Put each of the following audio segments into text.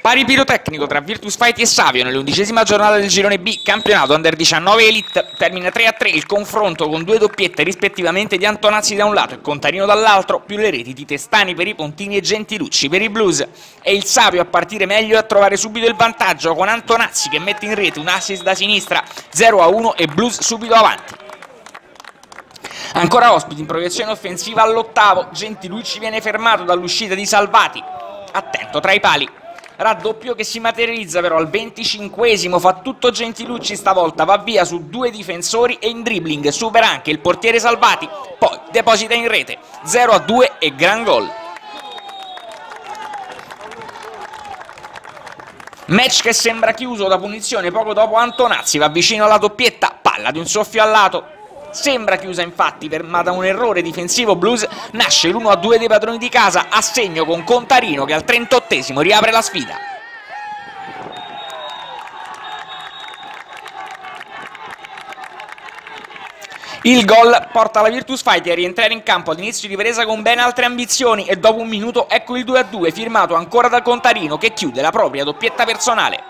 Pari pirotecnico tra Virtus Fight e Savio nell'11ª giornata del girone B, campionato Under 19 Elite. Termina 3-3 il confronto con due doppiette rispettivamente di Antonazzi da un lato e Contarino dall'altro, più le reti di Testani per i Pontini e Gentilucci per i Blues. È il Savio a partire meglio e a trovare subito il vantaggio, con Antonazzi che mette in rete un assist da sinistra, 0-1 e Blues subito avanti. Ancora ospiti in proiezione offensiva all'8º, Gentilucci viene fermato dall'uscita di Salvati, attento tra i pali. Raddoppio che si materializza però al 25esimo, fa tutto Gentilucci stavolta, va via su due difensori e in dribbling supera anche il portiere Salvati, poi deposita in rete, 0-2 e gran gol. Match che sembra chiuso da punizione poco dopo Antonazzi va vicino alla doppietta, palla di un soffio al lato. Sembra chiusa infatti, ma da un errore difensivo Blues nasce l'1-2 dei padroni di casa, a segno con Contarino che al 38esimo riapre la sfida. Il gol porta la Virtus Fight a rientrare in campo all'inizio di ripresa con ben altre ambizioni e dopo un minuto ecco il 2-2 firmato ancora da Contarino che chiude la propria doppietta personale.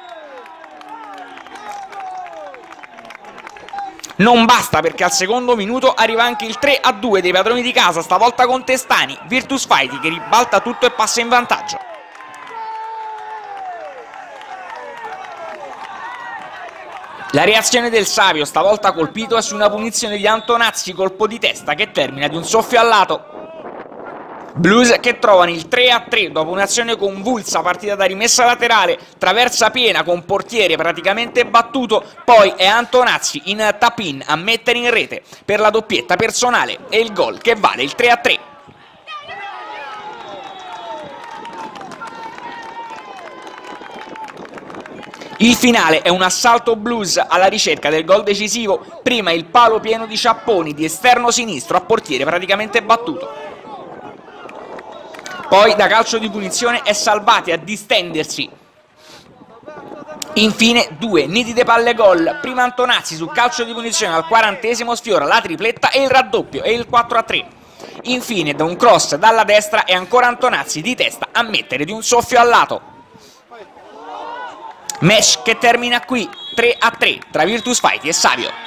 Non basta perché al secondo minuto arriva anche il 3-2 dei padroni di casa, stavolta con Testani, Virtus Fight che ribalta tutto e passa in vantaggio. La reazione del Savio, stavolta colpito, è su una punizione di Antonazzi, colpo di testa che termina di un soffio al lato. Blues che trovano il 3-3 dopo un'azione convulsa partita da rimessa laterale, traversa piena con portiere praticamente battuto, poi è Antonazzi in tap-in a mettere in rete per la doppietta personale e il gol che vale il 3-3. Il finale è un assalto Blues alla ricerca del gol decisivo, prima il palo pieno di Ciapponi di esterno sinistro a portiere praticamente battuto. Poi da calcio di punizione è Salvati a distendersi. Infine due nitide palle gol, prima Antonazzi sul calcio di punizione al 40esimo sfiora la tripletta e il raddoppio e il 4-3. Infine da un cross dalla destra è ancora Antonazzi di testa a mettere di un soffio al lato. Match che termina qui 3-3 tra Virtus Fight e Savio.